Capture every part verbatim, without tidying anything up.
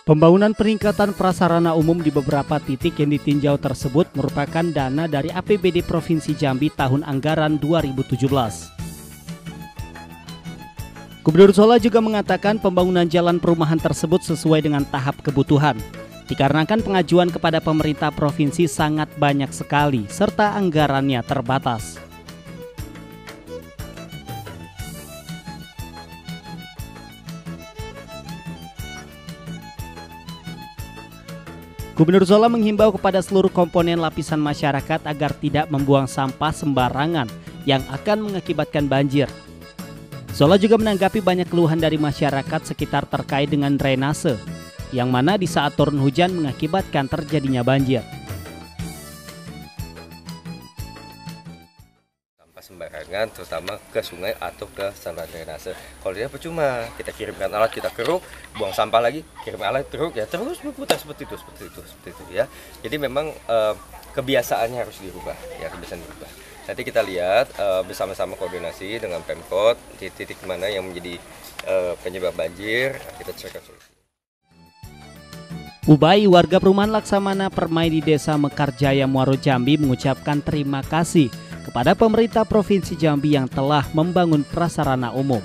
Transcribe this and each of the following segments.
Pembangunan peningkatan prasarana umum di beberapa titik yang ditinjau tersebut merupakan dana dari A P B D Provinsi Jambi tahun anggaran dua ribu tujuh belas. Gubernur Zola juga mengatakan pembangunan jalan perumahan tersebut sesuai dengan tahap kebutuhan, dikarenakan pengajuan kepada pemerintah provinsi sangat banyak sekali serta anggarannya terbatas. Gubernur Zola menghimbau kepada seluruh komponen lapisan masyarakat agar tidak membuang sampah sembarangan yang akan mengakibatkan banjir. Zola juga menanggapi banyak keluhan dari masyarakat sekitar terkait dengan drainase, yang mana di saat turun hujan mengakibatkan terjadinya banjir. Sampah sembarangan terutama ke sungai atau ke saluran drainase. Kalau dia percuma, kita kirimkan alat, kita keruk, buang sampah lagi, kirim alat, keruk, ya terus berputar seperti itu, seperti itu, seperti itu ya. Jadi memang eh, kebiasaannya harus dirubah, ya kebiasaan dirubah. Nanti kita lihat uh, bersama-sama koordinasi dengan Pemkot titik-titik mana yang menjadi uh, penyebab banjir, kita carikan solusi. Ubay, warga perumahan Laksamana Permai di Desa Mekarjaya, Muaro Jambi mengucapkan terima kasih kepada pemerintah Provinsi Jambi yang telah membangun prasarana umum.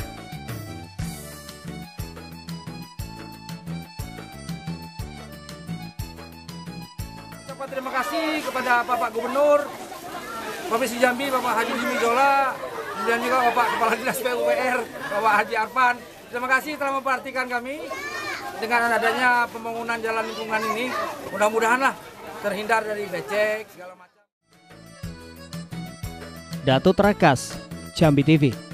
Ucapan terima kasih kepada Bapak Gubernur Provinsi Jambi, Bapak Haji Jimmy Zola, dan juga Bapak Kepala Dinas P U P R, Bapak Haji Arfan. Terima kasih telah memperhatikan kami dengan adanya pembangunan jalan lingkungan ini. Mudah-mudahanlah terhindar dari becek segala macam. Dato Trakas, Jambi T V.